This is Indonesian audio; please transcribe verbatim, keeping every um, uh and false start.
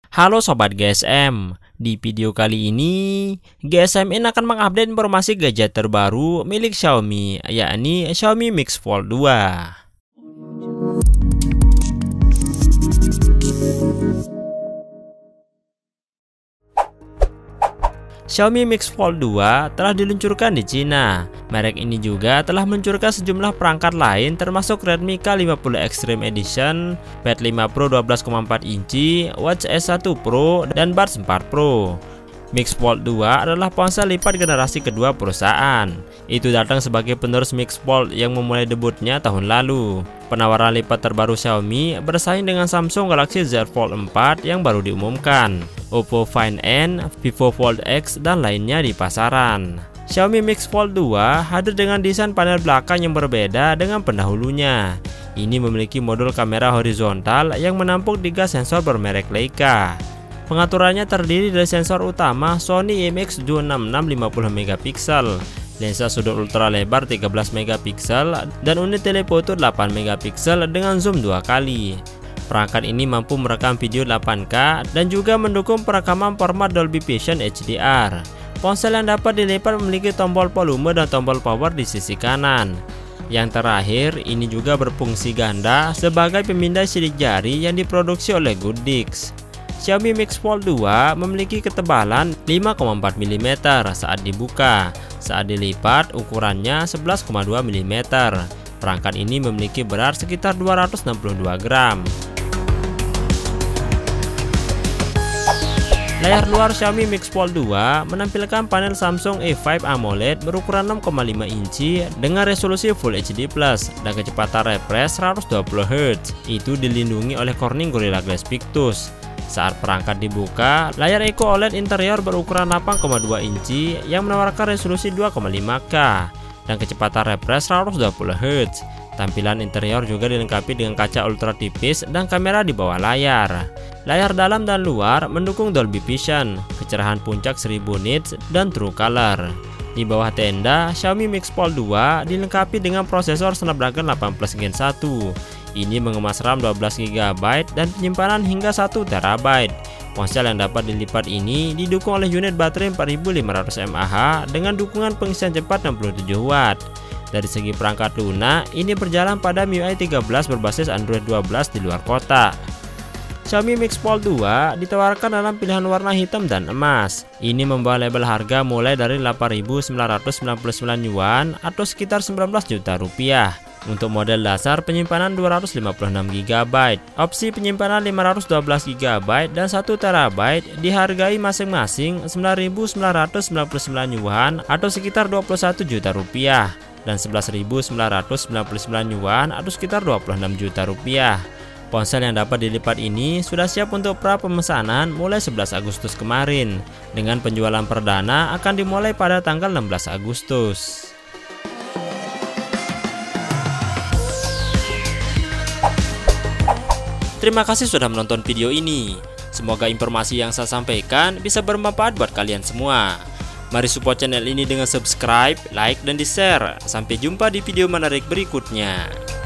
Halo Sobat G S M, di video kali ini G S M In akan mengupdate informasi gadget terbaru milik Xiaomi, yakni Xiaomi Mix Fold dua. Xiaomi Mix Fold dua telah diluncurkan di Cina. Merek ini juga telah meluncurkan sejumlah perangkat lain termasuk Redmi K lima puluh Extreme Edition, Pad lima Pro dua belas koma empat inci, Watch S satu Pro, dan Buds empat Pro. Mix Fold dua adalah ponsel lipat generasi kedua perusahaan. Itu datang sebagai penerus Mix Fold yang memulai debutnya tahun lalu. Penawaran lipat terbaru Xiaomi bersaing dengan Samsung Galaxy Z Fold empat yang baru diumumkan, Oppo Find N, Vivo Fold X, dan lainnya di pasaran. Xiaomi Mix Fold dua hadir dengan desain panel belakang yang berbeda dengan pendahulunya. Ini memiliki modul kamera horizontal yang menampung tiga sensor bermerek Leica. Pengaturannya terdiri dari sensor utama Sony I M X dua enam enam lima puluh megapiksel, lensa sudut ultra lebar tiga belas megapiksel, dan unit telefoto delapan megapiksel dengan zoom dua kali. Perangkat ini mampu merekam video delapan K dan juga mendukung perekaman format Dolby Vision H D R. Ponsel yang dapat dilipat memiliki tombol volume dan tombol power di sisi kanan. Yang terakhir, ini juga berfungsi ganda sebagai pemindai sidik jari yang diproduksi oleh Goodix. Xiaomi Mix Fold dua memiliki ketebalan lima koma empat milimeter saat dibuka. Saat dilipat, ukurannya sebelas koma dua milimeter. Perangkat ini memiliki berat sekitar dua ratus enam puluh dua gram. Layar luar Xiaomi Mix Fold dua menampilkan panel Samsung A lima AMOLED berukuran enam koma lima inci dengan resolusi Full H D plus dan kecepatan refresh seratus dua puluh hertz. Itu dilindungi oleh Corning Gorilla Glass Victus. Saat perangkat dibuka, layar Eco O L E D interior berukuran delapan koma dua inci yang menawarkan resolusi dua koma lima K dan kecepatan refresh seratus dua puluh hertz. Tampilan interior juga dilengkapi dengan kaca ultra tipis dan kamera di bawah layar. Layar dalam dan luar mendukung Dolby Vision, kecerahan puncak seribu nits, dan True Color. Di bawah tenda, Xiaomi Mix Fold dua dilengkapi dengan prosesor Snapdragon delapan plus Gen satu. Ini mengemas RAM dua belas giga byte dan penyimpanan hingga satu terabyte. Ponsel yang dapat dilipat ini didukung oleh unit baterai empat ribu lima ratus mAh dengan dukungan pengisian cepat enam puluh tujuh watt. Dari segi perangkat lunak, ini berjalan pada M I U I tiga belas berbasis Android dua belas di luar kotak. Xiaomi Mix Fold dua ditawarkan dalam pilihan warna hitam dan emas. Ini membawa label harga mulai dari delapan ribu sembilan ratus sembilan puluh sembilan yuan atau sekitar sembilan belas juta rupiah. Untuk model dasar penyimpanan dua ratus lima puluh enam giga byte, opsi penyimpanan lima ratus dua belas giga byte dan satu terabyte dihargai masing-masing sembilan ribu sembilan ratus sembilan puluh sembilan yuan atau sekitar dua puluh satu juta rupiah dan sebelas ribu sembilan ratus sembilan puluh sembilan yuan atau sekitar dua puluh enam juta rupiah. Ponsel yang dapat dilipat ini sudah siap untuk pra pemesanan mulai sebelas Agustus kemarin. Dengan penjualan perdana akan dimulai pada tanggal enam belas Agustus. Terima kasih sudah menonton video ini. Semoga informasi yang saya sampaikan bisa bermanfaat buat kalian semua. Mari support channel ini dengan subscribe, like, dan di-share. Sampai jumpa di video menarik berikutnya.